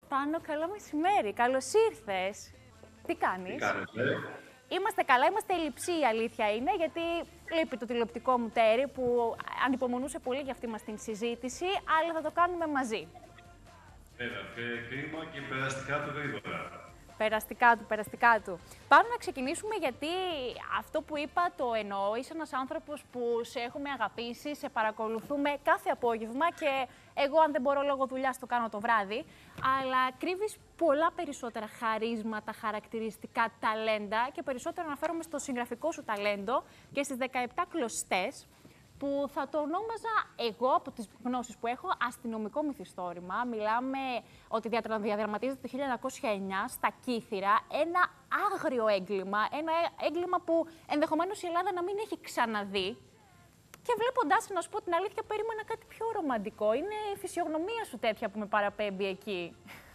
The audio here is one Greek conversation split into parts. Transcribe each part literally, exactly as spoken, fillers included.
Πάνο, καλό μεσημέρι. Καλώς ήρθες. Τι κάνεις? Τι κάνετε? Είμαστε καλά, είμαστε ελλειψοί, η αλήθεια είναι, γιατί λείπει το τηλεοπτικό μου τέρι που ανυπομονούσε πολύ για αυτή μας την συζήτηση, αλλά θα το κάνουμε μαζί. Βέβαια, και κρίμα και περαστικά του γρήγορα. Περαστικά του, περαστικά του. Πάμε να ξεκινήσουμε, γιατί αυτό που είπα το εννοώ. Είσαι ένας άνθρωπος που σε έχουμε αγαπήσει, σε παρακολουθούμε κάθε απόγευμα και εγώ, αν δεν μπορώ λόγω δουλειάς, το κάνω το βράδυ. Αλλά κρύβεις πολλά περισσότερα χαρίσματα, χαρακτηριστικά, ταλέντα και περισσότερο αναφέρομαι στο συγγραφικό σου ταλέντο και στις δεκαεπτά κλωστές, που θα το ονόμαζα εγώ, από τις γνώσεις που έχω, αστυνομικό μυθιστόρημα. Μιλάμε ότι διαδραματίζεται το χίλια εννιακόσια εννιά στα Κύθυρα, ένα άγριο έγκλημα, ένα έγκλημα που ενδεχομένως η Ελλάδα να μην έχει ξαναδεί. Και βλέποντάς, να σου πω την αλήθεια, περίμενα κάτι πιο ρομαντικό. Είναι η φυσιογνωμία σου τέτοια που με παραπέμπει εκεί.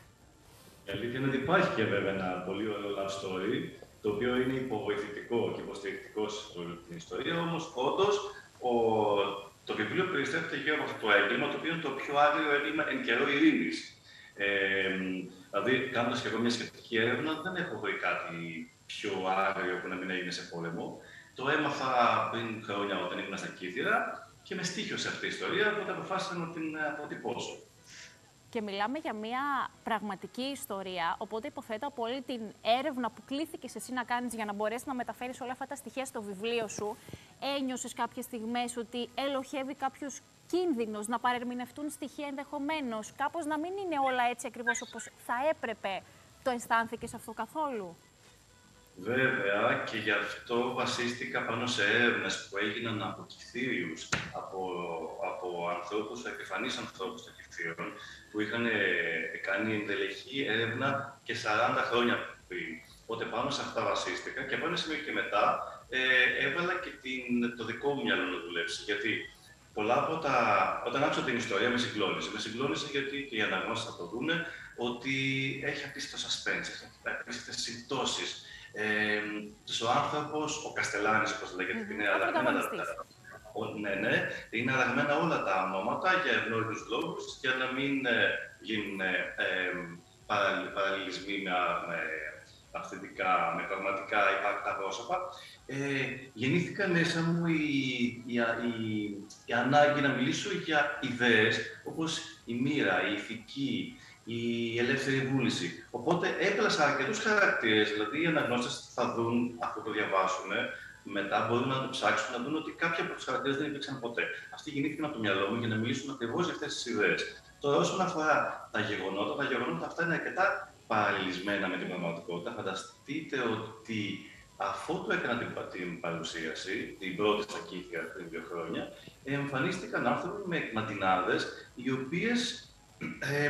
Η αλήθεια είναι ότι υπάρχει και βέβαια ένα πολύ ωραίο love story, το οποίο είναι υποβοηθητικό και υποστηρικτικό στην ιστορία, όμως όντως Ο, το βιβλίο περιστρέφεται γύρω από αυτό το έγκλημα, το οποίο είναι το πιο άγριο έγκλημα εν καιρό ειρήνης. Ε, δηλαδή, κάνοντας και εγώ μια σχετική έρευνα, δεν έχω βρει κάτι πιο άγριο που να μην έγινε σε πόλεμο. Το έμαθα πριν χρόνια όταν ήμουν στα Κύθυρα και με στοίχιωσε αυτή η ιστορία, οπότε αποφάσισα να την αποτυπώσω. Και μιλάμε για μια πραγματική ιστορία, οπότε υποθέτω από όλη την έρευνα που κλήθηκες εσύ να κάνεις για να μπορέσεις να μεταφέρεις όλα αυτά τα στοιχεία στο βιβλίο σου, ένιωσες κάποιες στιγμές ότι ελοχεύει κάποιος κίνδυνος να παρερμηνευτούν στοιχεία ενδεχομένως, κάπως να μην είναι όλα έτσι ακριβώς όπως θα έπρεπε? Το αισθάνθηκες αυτό καθόλου? Βέβαια, και γι' αυτό βασίστηκα πάνω σε έρευνες που έγιναν από κυθύριους, από, από ανθρώπους, επιφανείς ανθρώπους των κυθύριων, που είχαν κάνει εντελεχή έρευνα και σαράντα χρόνια πριν. Οπότε πάνω σε αυτά βασίστηκα και από ένα σημείο και μετά ε, έβαλα και την, το δικό μου μυαλό να δουλέψει. Γιατί πολλά από τα... Όταν άκουσα την ιστορία με συγκλώνησε. Με συγκλώνησε γιατί και οι αναγνώστες θα το δούνε ότι έχει απίστευτο suspense, έχει απίστευτες συμπτώσεις. Ε, ο άνθρωπος, ο Καστελάνης, όπως λέγεται, mm, είναι αλλαγμένα, ναι, ναι, είναι αλλαγμένα όλα τα ονόματα για ευνόητους λόγους, για να μην ε, γίνουν ε, ε, παραλληλισμοί με, με αυθεντικά, με πραγματικά υπάρκτα πρόσωπα. Ε, γεννήθηκα μέσα μου η, η, η, η ανάγκη να μιλήσω για ιδέες όπως η μοίρα, η ηθική, η ελεύθερη βούληση. Οπότε έπλασα αρκετούς χαρακτήρες, δηλαδή οι αναγνώστες θα δουν, αφού το διαβάσουν, μετά μπορούν να το ψάξουν, να δουν ότι κάποιοι από τους χαρακτήρες δεν υπήρξαν ποτέ. Αυτοί γεννήθηκαν από το μυαλό μου για να μιλήσουν ακριβώς για αυτές τις ιδέες. Τώρα, όσον αφορά τα γεγονότα, τα γεγονότα αυτά είναι αρκετά παραλληλισμένα με την πραγματικότητα. Φανταστείτε ότι αφού το έκανα την, την παρουσίαση, την πρώτη στα Κύθυρα πριν δύο χρόνια, εμφανίστηκαν άνθρωποι με ματινάδες, οι οποίες ε,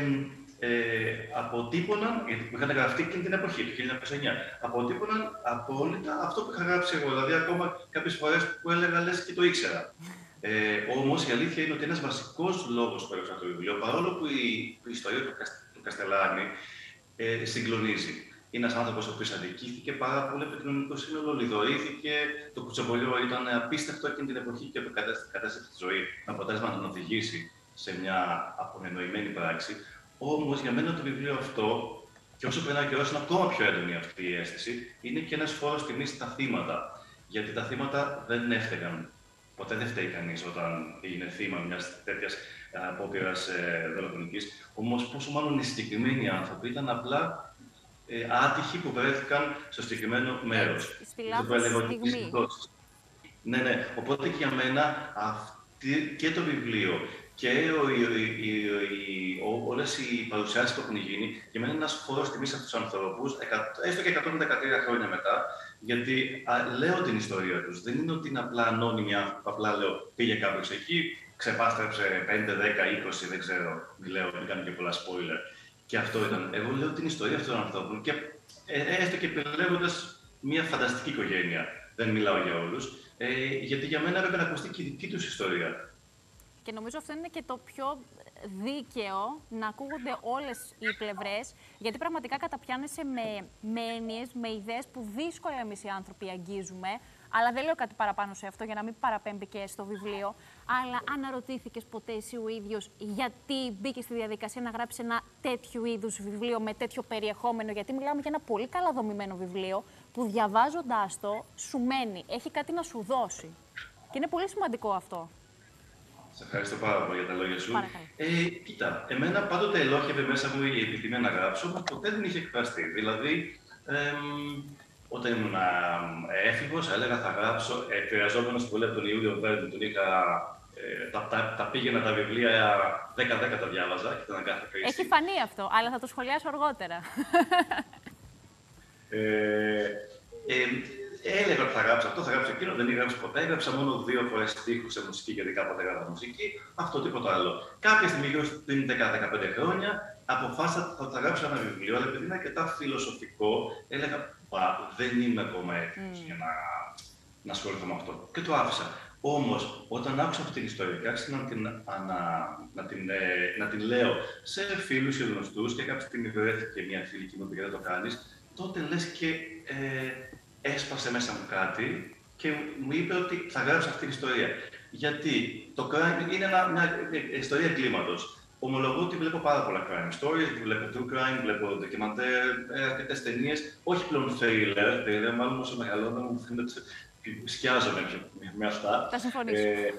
Ε, αποτύπωναν, γιατί είχαν γραφτεί εκείνη την εποχή, το χίλια εννιακόσια εννιά, αποτύπωναν απόλυτα αυτό που είχα γράψει εγώ. Δηλαδή, ακόμα κάποιες φορές που έλεγα λες και το ήξερα. Ε, όμως, η αλήθεια είναι ότι ένας βασικός λόγος που έγραψα το βιβλίο, παρόλο που η, η ιστορία του, του Καστελάνη ε, συγκλονίζει. Είναι ένας άνθρωπος ο οποίος αδικήθηκε πάρα πολύ από το κοινωνικό σύνολο, λιδωρήθηκε. Το κουτσομπολιό ήταν απίστευτο εκείνη την εποχή και κατέστρεψε τη ζωή, με αποτέλεσμα να τον οδηγήσει σε μια απονενοημένη πράξη. Όμως, για μένα το βιβλίο αυτό, και όσο περνάει και όσο είναι ακόμα πιο έντονη αυτή η αίσθηση, είναι και ένας φόρος τιμής στα θύματα. Γιατί τα θύματα δεν έφταιγαν. Ποτέ δεν φταίει κανείς όταν είναι θύμα μιας τέτοιας απόπειρας ε, δολοφονικής. Όμως, πόσο μάλλον οι συγκεκριμένοι άνθρωποι ήταν απλά ε, άτυχοι που βρέθηκαν στο συγκεκριμένο μέρος. Στη λάθος στιγμή. Ναι, ναι. Οπότε και για μένα αυτή, και το βιβλίο και ο, η, η, η, ο, όλες οι παρουσιάσεις που έχουν γίνει, για μένα είναι ένας φόρος τιμής σε αυτούς τους ανθρώπους, έστω και εκατόν δεκατρία χρόνια μετά, γιατί α, λέω την ιστορία τους. Δεν είναι ότι είναι απλά ανώνυμοι άνθρωποι, απλά λέω πήγε κάποιος εκεί, ξεπάστρεψε πέντε, δέκα, είκοσι, δεν ξέρω, μην λέω, μην κάνω και πολλά spoiler. Και αυτό ήταν. Εγώ λέω την ιστορία αυτών των ανθρώπων και ε, έστω και επιλέγοντας μια φανταστική οικογένεια. Δεν μιλάω για όλους, ε, γιατί για μένα έπρεπε να ακουστεί και η δική τους ιστορία. Και νομίζω αυτό είναι και το πιο δίκαιο, να ακούγονται όλες οι πλευρές, γιατί πραγματικά καταπιάνεσαι με, με έννοιες, με ιδέες που δύσκολα εμείς οι άνθρωποι αγγίζουμε, Αλλά δεν λέω κάτι παραπάνω σε αυτό για να μην παραπέμπει και στο βιβλίο. Αλλά αναρωτήθηκες ποτέ εσύ ο ίδιος γιατί μπήκε στη διαδικασία να γράψει ένα τέτοιου είδους βιβλίο με τέτοιο περιεχόμενο? Γιατί μιλάμε για ένα πολύ καλά δομημένο βιβλίο που διαβάζοντάς το σου μένει, έχει κάτι να σου δώσει. Και είναι πολύ σημαντικό αυτό. Σε ευχαριστώ πάρα πολύ για τα λόγια σου. Ε, κοίτα, εμένα πάντοτε ελόχευε μέσα μου η επιθυμία να γράψω, μα ποτέ δεν είχε εκφραστεί. Δηλαδή, ε, όταν ήμουν έφηβος, έλεγα θα γράψω, επηρεαζόμενος πολύ από τον Ιούλιο Βέρνη, τον είχα, ε, τα, τα, τα πήγαινα τα βιβλία, δέκα δέκα τα διάβαζα και ήταν κάθε κρίση. Έχει φανεί αυτό, αλλά θα το σχολιάσω αργότερα. ε, ε, Έλεγα ότι θα γράψω αυτό, θα γράψω εκείνο, δεν έγραψα ποτέ. Έγραψα μόνο δύο φορές στίχους σε μουσική, γιατί κάποτε έγραφα μουσική. Αυτό, τίποτα άλλο. Κάποια στιγμή, γύρω πριν δέκα με δεκαπέντε χρόνια, αποφάσισα ότι θα γράψω ένα βιβλίο, αλλά επειδή είναι αρκετά φιλοσοφικό, έλεγα Πα, δεν είμαι ακόμα έτοιμος mm. για να, να ασχοληθώ με αυτό. Και το άφησα. Όμως, όταν άκουσα αυτή την ιστορία και άρχισα να την, ανα, να, την, ε, να την λέω σε φίλους και γνωστούς, και κάποια στιγμή βρέθηκε μια φίλη και μου είπε: δεν το κάνεις, τότε λες και. Ε, έσπασε μέσα μου κάτι και μου είπε ότι θα γράψω αυτή την ιστορία. Γιατί το crime είναι ένα, μια ιστορία κλίματος. Ομολογώ ότι βλέπω πάρα πολλά crime stories, βλέπω true crime, βλέπω ντοκιμαντέρ, αρκετές ταινίες, όχι πλέον thriller, thriller, μάλλον όσο μεγαλώνω μου φαίνεται ότι σκιάζομαι με αυτά. Θα συμφωνήσω. Ε,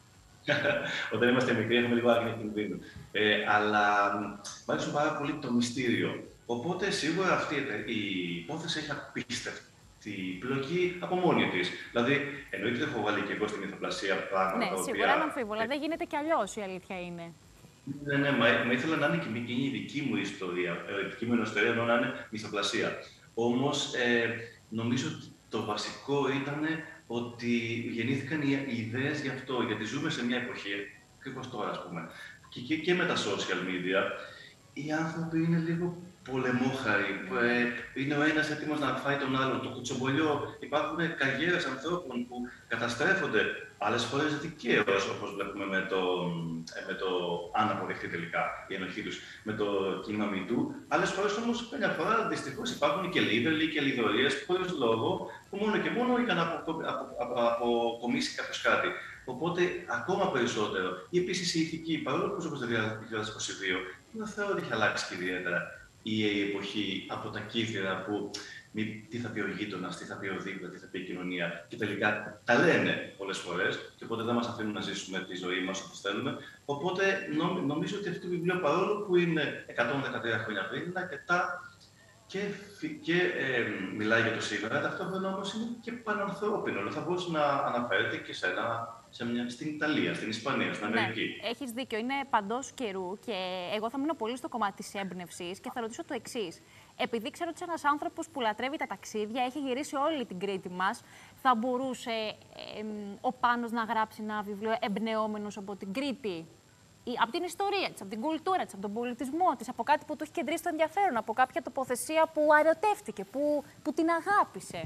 όταν είμαστε μικροί έχουμε λίγο άγνοια κινδύνου. Ε, αλλά μου αρέσει πάρα πολύ το μυστήριο. Οπότε σίγουρα αυτή η υπόθεση έχει απίστευτη την πλοκή από μόνη της. Δηλαδή, εννοείται ότι έχω βάλει και εγώ στην ηθοπλασία πράγματα. Ναι, τα οποία... σίγουρα αναμφίβολα. Ε... Δεν γίνεται κι αλλιώς, η αλήθεια είναι. Ναι, ναι, μα, μα ήθελα να είναι και η δική μου ιστορία. Η δική μου ιστορία ενώ να είναι ηθοπλασία. Όμως, ε, νομίζω ότι το βασικό ήταν ότι γεννήθηκαν οι, οι ιδέες γι' αυτό. Γιατί ζούμε σε μια εποχή, ακριβώς τώρα, ας πούμε, και, και, και με τα social media, οι άνθρωποι είναι λίγο πολεμόχαροι. Ε, είναι ο ένας έτοιμος να φάει τον άλλον. Το κουτσομπολιό. Υπάρχουν καριέρες ανθρώπων που καταστρέφονται άλλες φορές δικαίως, όπως βλέπουμε με το, με το αν αποδεχτεί τελικά η ενοχή τους με το κίνημα μητού. Άλλες φορές όμως, καμιά φορά δυστυχώς υπάρχουν και λίβερλοι και λιδωρίες χωρίς λόγο, που μόνο και μόνο είχαν αποκομίσει κάποιος κάτι. Οπότε, ακόμα περισσότερο. Ή επίσης η ηθική, παρόλο που ζούμε στο δύο χιλιάδες είκοσι δύο, δεν θεωρώ ότι έχει αλλάξει και ιδιαίτερα η εποχή από τα κύθρα που μη, τι θα πει ο γείτονας, τι θα πει ο δίπλα, τι θα πει η κοινωνία. Και τελικά τα λένε πολλές φορές, και οπότε δεν μας αφήνουν να ζήσουμε τη ζωή μας όπως θέλουμε. Οπότε νο, νομίζω ότι αυτό το βιβλίο, παρόλο που είναι εκατόν δεκατρία χρόνια πριν, είναι αρκετά και, και ε, μιλάει για το σήμερα, ταυτόχρονα όμως είναι και πανανθρώπινο. Θα μπορούσε να αναφέρεται και σε ένα. Σε μια, στην Ιταλία, στην Ισπανία, στην Αμερική. Ναι, έχεις δίκιο. Είναι παντός καιρού και εγώ θα μείνω πολύ στο κομμάτι της έμπνευσης και θα ρωτήσω το εξής. Επειδή ξέρω ότι είσαι ένας άνθρωπος που λατρεύει τα ταξίδια, έχει γυρίσει όλη την Κρήτη μας, θα μπορούσε ε, ε, ο Πάνος να γράψει ένα βιβλίο εμπνεόμενος από την Κρήτη, ή από την ιστορία της, από την κουλτούρα της, από τον πολιτισμό της, από κάτι που του έχει κεντρήσει το ενδιαφέρον, από κάποια τοποθεσία που αεροτεύτηκε, που, που την αγάπησε?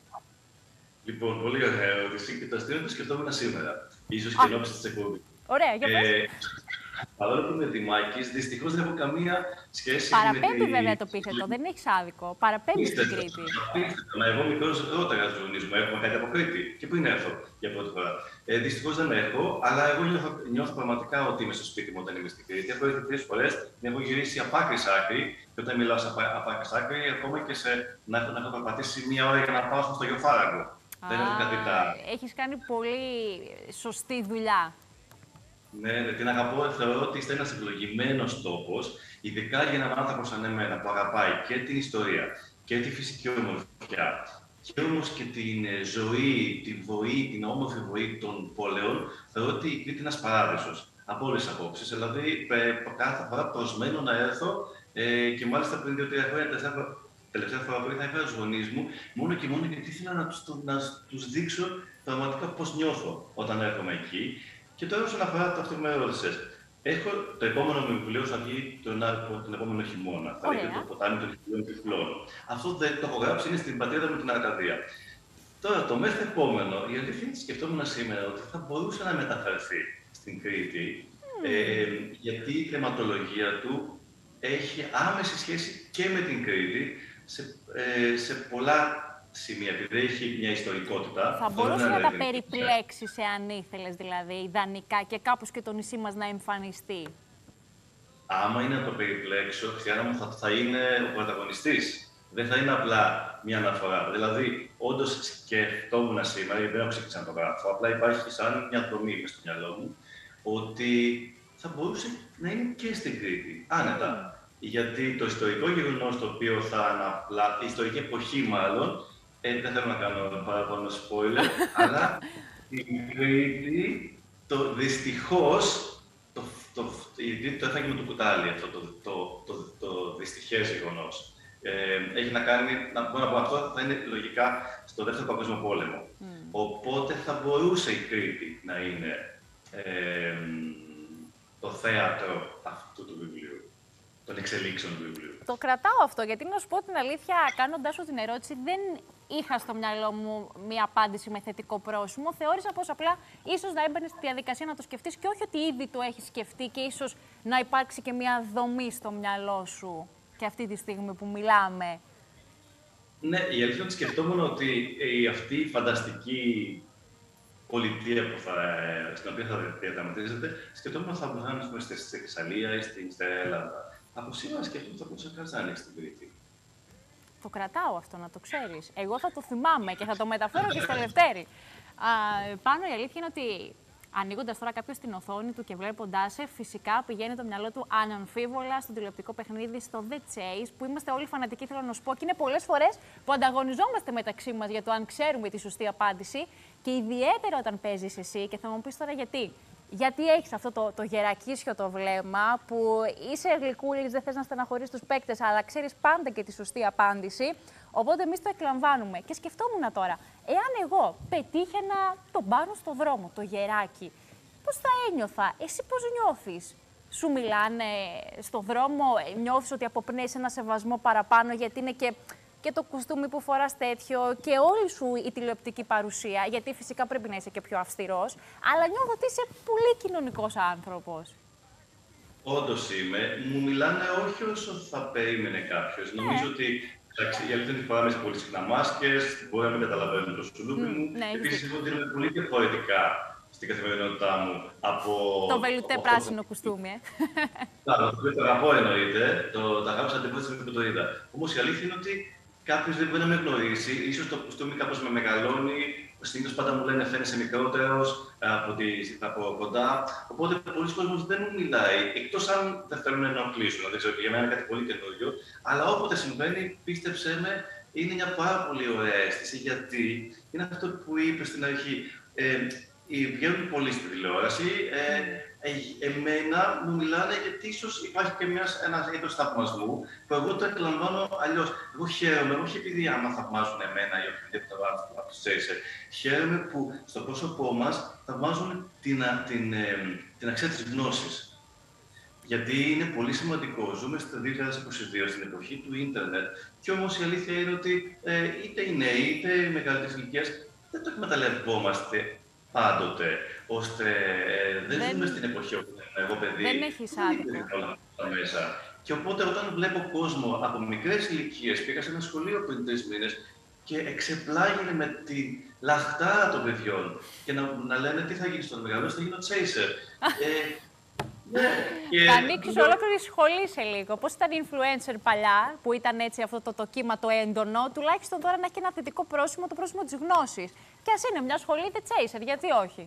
Λοιπόν, πολύ ωραία ερώτηση και το αστείο το σκεφτόμουν σήμερα. Ίσως και εν ώψη της εκπομπής. Ωραία, για πες. Ε, παρόλο που είμαι Δημάκης, δυστυχώς δεν έχω καμία σχέση Παραπέμπει με τη... βέβαια το επίθετο, δεν έχεις άδικο. Παραπέμπει στην Κρήτη. Μα εγώ μικρός ρώταγα στους γονείς μου, έχουμε κάτι από Κρήτη και πριν έρθω για πρώτη φορά. Ε, δυστυχώς δεν έχω, αλλά εγώ νιώθω, νιώθω πραγματικά ότι είμαι στο σπίτι μου όταν είμαι στην Κρήτη. Έχω έρθει τρεις φορές, έχω γυρίσει από άκρη σ' άκρη, και όταν μιλάω από άκρη σ' άκρη, ακόμα και σε, να, έχω, να έχω περπατήσει μία ώρα για να πάω στο Γεωφάραγγο. Δεν έχω κάτι τα... Έχεις κάνει πολύ σωστή δουλειά. Ναι, ναι, την αγαπώ. Θεωρώ ότι είστε ένας ευλογημένος τόπος, ειδικά για έναν άνθρωπο σαν εμένα που αγαπάει και την ιστορία και τη φυσική ομορφιά, και όμως και την ζωή, την βοή, την όμορφη βοή των πόλεων. Θεωρώ ότι η Κρήτη είναι ένας παράδεισος από όλες τις απόψεις. Δηλαδή, κάθε φορά προσμένω να έρθω ε, και μάλιστα πριν δύο-τρία χρόνια, τελευταία φορά που ήρθα, είχα τους γονείς μου, μόνο και μόνο γιατί ήθελα να τους, να τους δείξω πραγματικά πώς νιώθω όταν έρχομαι εκεί. Και τώρα, όσον αφορά το αυτό που με ρώτησες, έχω το επόμενο μου βιβλίο θα βγει τον, τον επόμενο χειμώνα. Θα λέγεται Το ποτάμι των χιλίων τυφλών. Αυτό δεν το έχω γράψει, είναι στην πατρίδα μου την Αρκαδία. Τώρα, το μέχρι επόμενο, η αλήθεια είναι ότι σκεφτόμουν σήμερα ότι θα μπορούσε να μεταφερθεί στην Κρήτη, mm. ε, γιατί η θεματολογία του έχει άμεση σχέση και με την Κρήτη σε, ε, σε πολλά σημεία, επειδή έχει μια ιστορικότητα. Θα μπορούσε να τα περιπλέξεις, εάν ήθελες, δηλαδή, ιδανικά και κάπως και το νησί μας να εμφανιστεί. Άμα είναι να το περιπλέξω, Χριστιανά μου, θα, θα είναι ο πρωταγωνιστής. Δεν θα είναι απλά μια αναφορά. Δηλαδή, όντως σκεφτόμουν σήμερα, γιατί δεν έχω ξεκινήσει να το γράφω, απλά υπάρχει σαν μια δομή μες στο μυαλό μου, ότι θα μπορούσε να είναι και στην Κρήτη, άνετα. Mm. Γιατί το ιστορικό γεγονός το οποίο θα αναπλά, η ιστορική εποχή μάλλον, ε, δεν θέλω να κάνω παραπάνω spoiler, αλλά η Κρήτη, το, δυστυχώς, το, το, το, το έφαγε με το κουτάλι αυτό το, το, το, το, το δυστυχές γεγονός. Ε, έχει να κάνει, να πω, να πω αυτό, θα είναι λογικά στο Δεύτερο Παγκόσμιο Πόλεμο. Mm. Οπότε θα μπορούσε η Κρήτη να είναι ε, το θέατρο αυτού του βιβλίου, των εξελίξεων του βιβλίου. Το κρατάω αυτό, γιατί να σου πω την αλήθεια, κάνοντάς σου την ερώτηση, δεν είχα στο μυαλό μου μία απάντηση με θετικό πρόσημο. Θεώρησα πως απλά ίσως να έμπαινε στη διαδικασία να το σκεφτείς και όχι ότι ήδη το έχεις σκεφτεί και ίσως να υπάρξει και μία δομή στο μυαλό σου και αυτή τη στιγμή που μιλάμε. Ναι, η αλήθεια είναι ότι σκεφτόμουν ότι η, αυτή η φανταστική πολιτεία που θα, στην οποία θα διαδραματίζεται, σκεφτόμουν ότι θα μπορούσαμε στη Θεσσαλία ή στην Ελλάδα. Από σήμερα σκεφτόμουν ότι θα μπορούσε να κάνει στην Κρήτη. Το κρατάω αυτό, να το ξέρεις. Εγώ θα το θυμάμαι και θα το μεταφέρω και στο Λευτέρη. Α, πάνω η αλήθεια είναι ότι ανοίγοντας τώρα κάποιος την οθόνη του και βλέποντάς σε, φυσικά πηγαίνει το μυαλό του αναμφίβολα στο τηλεοπτικό παιχνίδι, στο The Chase, που είμαστε όλοι φανατικοί, θέλω να σου πω, και είναι πολλές φορές που ανταγωνιζόμαστε μεταξύ μας για το αν ξέρουμε τη σωστή απάντηση. Και ιδιαίτερα όταν παίζεις εσύ, και θα μου πεις τώρα γιατί. Γιατί έχεις αυτό το, το γερακίσιο το βλέμμα, που είσαι γλυκούλης, δεν θες να στεναχωρείς τους παίκτες, αλλά ξέρεις πάντα και τη σωστή απάντηση. Οπότε εμείς το εκλαμβάνουμε. Και σκεφτόμουν τώρα, εάν εγώ πετύχαινα τον Πάνο στο δρόμο, το γεράκι, πώς θα ένιωθα, εσύ πώς νιώθεις? Σου μιλάνε στο δρόμο, νιώθεις ότι αποπνέεις ένα σεβασμό παραπάνω, γιατί είναι και, και το κουστούμι που φοράς τέτοιο και όλη σου η τηλεοπτική παρουσία, γιατί φυσικά πρέπει να είσαι και πιο αυστηρός, αλλά νιώθω ότι είσαι πολύ κοινωνικός άνθρωπος. Όντως είμαι. Μου μιλάνε όχι όσο θα περίμενε κάποιος. Ναι. Νομίζω ότι εντάξει, η αλήθεια είναι ότι φοράμε πολύ συχνά μάσκες, μπορεί να μην καταλαβαίνουν το σουλούπι mm, μου. Ναι, επίσης, εγώ δίνομαι πολύ διαφορετικά στην καθημερινότητά μου από. Το βελουτέ από πράσινο αυτό... κουστούμι, ε. Ναι, το αγαπώ εννοείται. Το, τα αγάπησα την πρώτη στιγμή που το είδα. Όμως η αλήθεια είναι ότι κάποιος δεν μπορεί να με γνωρίσει. Ίσως το κουστούμι κάπως με μεγαλώνει. Συνήθως πάντα μου λένε φαίνεσαι μικρότερος από, τη, από κοντά. Οπότε πολλοί κόσμος δεν μου μιλάει, εκτός αν δεν θέλουν να ενοχλήσουν. Δεν ξέρω, για μένα είναι κάτι πολύ καινούριο. Αλλά όποτε συμβαίνει, πίστεψέ με, είναι μια πάρα πολύ ωραία αίσθηση. Γιατί είναι αυτό που είπε στην αρχή. Ε, βγαίνουν πολλοί στη τηλεόραση. Ε, ε, εμένα μου μιλάνε γιατί ίσως υπάρχει και μιας, ένας είδος θαυμασμού που εγώ το εκλαμβάνω αλλιώς. Εγώ χαίρομαι, όχι επειδή άμα θαυμάζουν εμένα ή οποιοδήποτε από τους Chaser. Χαίρομαι που στο πρόσωπό μας θαυμάζουν την, την, την, την αξία της γνώσης. Γιατί είναι πολύ σημαντικό. Ζούμε στο δύο χιλιάδες είκοσι δύο, στην εποχή του ίντερνετ. Και όμως η αλήθεια είναι ότι ε, είτε οι νέοι είτε οι μεγαλύτερες ηλικίες δεν το εκμεταλλευόμαστε πάντοτε, ώστε ε, δεν, δεν ζούμε στην εποχή όπου εγώ παιδί, δεν έχεις άδικο. Όλα αυτά μέσα. Και οπότε όταν βλέπω κόσμο από μικρές ηλικίες, πήγα σε ένα σχολείο πριν τρεις μήνες και εξεπλάγινε με τη λαχτάρα των παιδιών και να, να λένε τι θα γίνει στον μεγαλύτερο, θα γίνω Chaser. ε, Ναι, και... Θα ανοίξεις ολόκληρη σχολή σε λίγο. Πώς ήταν influencer παλιά, που ήταν έτσι αυτό το, το κύμα το έντονο, τουλάχιστον τώρα να έχει ένα θετικό πρόσημο, το πρόσημο της γνώσης. Και ας είναι μια σχολή The Chaser, γιατί όχι.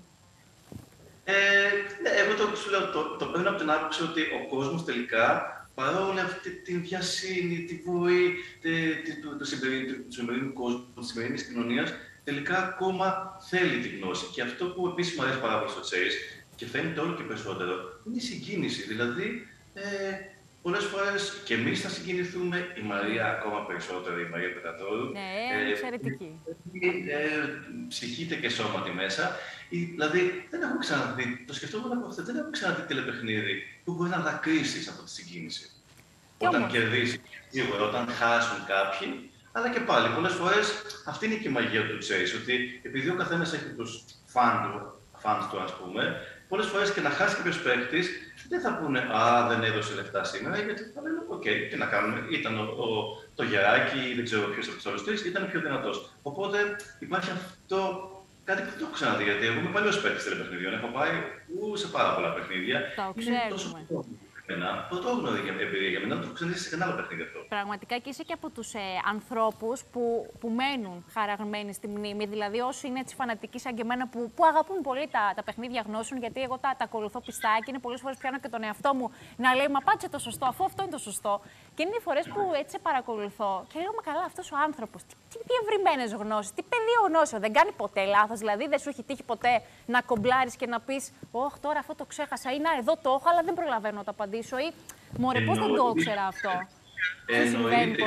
Ε, ναι, εγώ το, σου λέω, το, το παίρνω από την άποψη ότι ο κόσμος τελικά, παρόλη αυτή την βιασύνη, τη βοή του σημερινού κόσμου, της σημερινής κοινωνίας, τελικά ακόμα θέλει τη γνώση. Και αυτό που επίσης μου αρέσει πάρα πολύ στο Chaser, και φαίνεται όλο και περισσότερο, είναι η συγκίνηση. Δηλαδή, ε, πολλές φορές και εμείς θα συγκινηθούμε, η Μαρία ακόμα περισσότερο, η Μαρία Πετατόρου. Ναι, είναι εξαιρετική. Ε, ε, ψυχείται και σώματι μέσα. Ε, δηλαδή, δεν έχουμε ξαναδεί, το σκεφτόμουν από αυτό, δεν έχουμε ξαναδεί τηλεπαιχνίδι που μπορεί να δακρύσεις από τη συγκίνηση. Και όταν κερδίσει, σίγουρα, όταν χάσουν κάποιοι, αλλά και πάλι, πολλές φορές αυτή είναι και η μαγεία του Chase, ότι επειδή ο καθένας έχει τους φαν του, fans του, ας πούμε, πολλές φορές και να χάσει κάποιος παίκτης, δεν θα πούνε «Α, δεν έδωσε λεφτά σήμερα», γιατί θα λένε «Οκ, okay, τι να κάνουμε, ήταν ο, ο, το Γεράκι ή δεν ξέρω ποιος από τους άλλους τρεις, ήταν πιο δυνατός». Οπότε υπάρχει αυτό, κάτι που δεν το έχω ξαναδεί, γιατί εγώ είμαι παλιός παίκτης τηλεπαιχνιδιών, έχω πάει ου, σε πάρα πολλά παιχνίδια. Το ξέρουμε. Ένα πρωτόγνωρη εμπειρία για μένα, να το έχω ξαναδεί σε κανένα άλλο παιχνίδι αυτό. Πραγματικά και είσαι και από τους ε, ανθρώπους που, που μένουν χαραγμένοι στη μνήμη. Δηλαδή, όσοι είναι έτσι φανατικοί σαν και εμένα που, που αγαπούν πολύ τα, τα παιχνίδια γνώσεων, γιατί εγώ τα, τα ακολουθώ πιστά και είναι πολλές φορές πιάνω και τον εαυτό μου να λέει «Μα πάτσε το σωστό, αφού αυτό είναι το σωστό». Και είναι οι φορές που έτσι σε παρακολουθώ και λέω «Μα καλά, αυτός ο άνθρωπος, τι, τι διευρυμένες γνώσεις, τι πεδίο γνώσεων, δεν κάνει ποτέ λάθος». Δηλαδή, δεν σου έχει τύχει ποτέ να κομπλάρεις και να πεις «Ωχ, τώρα αυτό το ξέχασα» ή «Να, εδώ το έχω, αλλά δεν προλαβαίνω να το απαντήσω» ή «Μωρέ, πώς δεν το ήξερα αυτό». Εννοείται,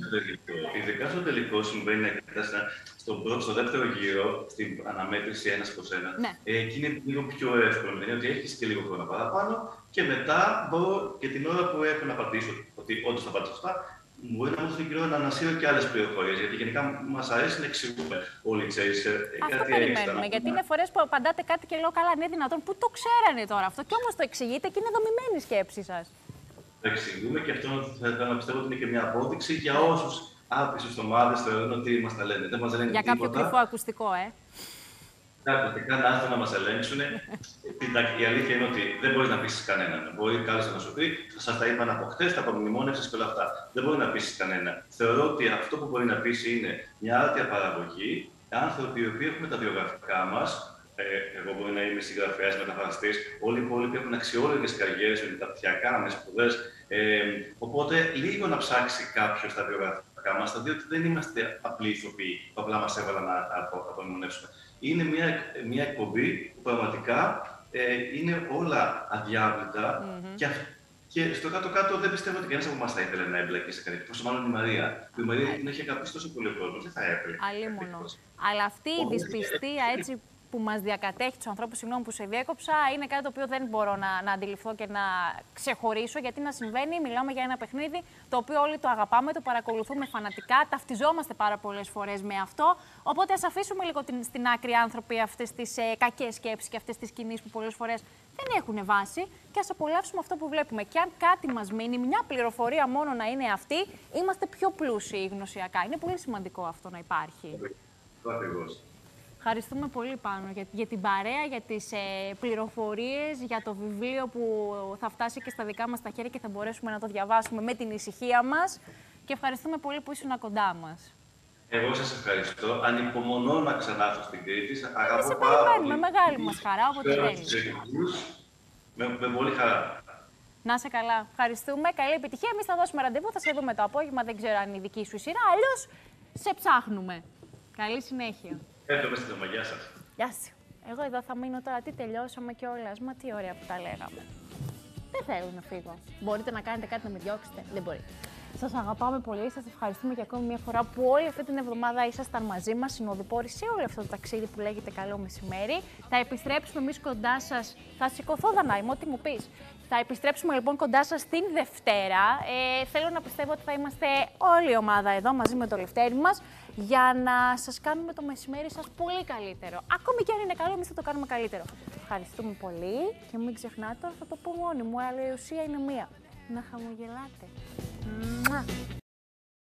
ειδικά στο τελικό συμβαίνει στον πρώτο, στο δεύτερο γύρο, στην αναμέτρηση ένας προς ένα. Ναι. Ε, εκεί είναι λίγο πιο εύκολο, δηλαδή ότι έχεις και λίγο χρόνο παραπάνω και μετά μπορώ και την ώρα που έχω να απαντήσω ότι όντως θα απαντήσω σωστά, μπορεί να μου δώσει την ώρα να ανασύρω και άλλες πληροφορίες. Γιατί γενικά μας αρέσει να εξηγούμε όλοι οι chaser. Αυτό περιμένουμε. Γιατί είναι φορές που απαντάτε κάτι και λέω καλά, είναι δυνατόν. Πού το ξέρανε τώρα αυτό, και όμως το εξηγείτε και είναι δομημένη η σκέψη σας. Το εξηγούμε και αυτό θα ήθελα να πιστεύω ότι είναι και μια απόδειξη για όσους άπισους ομάδες θεωρούν ότι μας τα λένε. Δεν μας λένε για τίποτα. κάποιο κρυφό ακουστικό, ε. Πραγματικά να έρθουν να μας ελέγξουν. Η αλήθεια είναι ότι δεν μπορείς να πείσεις κανέναν. Μπορεί κάλλιστα να σου πει, σας τα είπαν από χτες, τα απομνημόνευσες και όλα αυτά. Δεν μπορεί να πείσεις κανέναν. Θεωρώ ότι αυτό που μπορεί να πείσει είναι μια άρτια παραγωγή, άνθρωποι οι οποίοι έχουμε τα βιογραφικά μας. Ε, εγώ μπορεί να είμαι συγγραφέας, μεταφραστής. Όλοι οι υπόλοιποι έχουν αξιόλογες καριέρες με μεταπτυχιακά, με σπουδές. Ε, οπότε λίγο να ψάξει κάποιος τα βιογραφικά μας, διότι δεν είμαστε απλοί ηθοποιοί που απλά μας έβαλαν να απομνημονεύσουμε. Είναι μια, μια εκπομπή που πραγματικά ε, είναι όλα αδιάβλητα mm-hmm. και, και στο κάτω-κάτω δεν πιστεύω ότι κανένας από εμάς θα ήθελε να έμπλεκε σε κάτι. Πόσο μάλλον η Μαρία. Που η Μαρία την έχει αγαπήσει τόσο πολύ ο κόσμος, δεν θα έπρεπε. Αλλήμονο. Αλλά αυτή η δυσπιστία έτσι που μας διακατέχει τους ανθρώπους, συγγνώμη που σε διέκοψα, είναι κάτι το οποίο δεν μπορώ να, να αντιληφθώ και να ξεχωρίσω, γιατί να συμβαίνει. Μιλάμε για ένα παιχνίδι το οποίο όλοι το αγαπάμε, το παρακολουθούμε φανατικά, ταυτιζόμαστε πάρα πολλές φορές με αυτό. Οπότε ας αφήσουμε λίγο την, στην άκρη άνθρωποι αυτές τις ε, κακές σκέψεις και αυτές τις κινήσεις που πολλές φορές δεν έχουν βάση και ας απολαύσουμε αυτό που βλέπουμε. Και αν κάτι μας μείνει, μια πληροφορία μόνο να είναι αυτή, είμαστε πιο πλούσιοι γνωσιακά. Είναι πολύ σημαντικό αυτό να υπάρχει. Ακριβώς. Ευχαριστούμε πολύ, Πάνο, για, για την παρέα, για τις ε, πληροφορίες, για το βιβλίο που θα φτάσει και στα δικά μας τα χέρια και θα μπορέσουμε να το διαβάσουμε με την ησυχία μας. Και ευχαριστούμε πολύ που ήσουν κοντά μας. Εγώ σας ευχαριστώ. Ανυπομονώ να ξανάρθω στην Κρήτη. Αγαπώ σε πάρα περιμένουμε, πολύ. με μεγάλη μας χαρά, όποτε θέλεις. Με, με πολύ χαρά. Να είσαι καλά. Ευχαριστούμε. Καλή επιτυχία. Εμείς θα δώσουμε ραντεβού, θα σε δούμε το απόγευμα. Δεν ξέρω αν είναι η δική σου η σειρά. Αλλιώς σε ψάχνουμε. Καλή συνέχεια. Έρχομαι με στην Γεια σας. Γεια σου. Εγώ εδώ θα μείνω τώρα. Τι τελειώσαμε κιόλας. Μα τι ωραία που τα λέγαμε. Δεν θέλω να φύγω. Μπορείτε να κάνετε κάτι να με διώξετε. Δεν μπορείτε. Σας αγαπάμε πολύ. Σας ευχαριστούμε και ακόμη μια φορά που όλη αυτή την εβδομάδα ήσασταν μαζί μας, συνοδοιπόροι σε όλο αυτό το ταξίδι που λέγεται Καλό Μεσημέρι. Θα επιστρέψουμε εμείς κοντά σας. Θα σηκωθώ, Δανάη, μου, ό,τι μου πεις. Θα επιστρέψουμε λοιπόν κοντά σας την Δευτέρα. Ε, θέλω να πιστεύω ότι θα είμαστε όλη η ομάδα εδώ μαζί με το Λευτέρι μας για να σας κάνουμε το μεσημέρι σας πολύ καλύτερο. Ακόμη και αν είναι καλό, εμείς θα το κάνουμε καλύτερο. Ευχαριστούμε πολύ και μην ξεχνάτε, θα το πω μόνη μου, αλλά η ουσία είναι μία. Να χαμογελάτε. Μουα.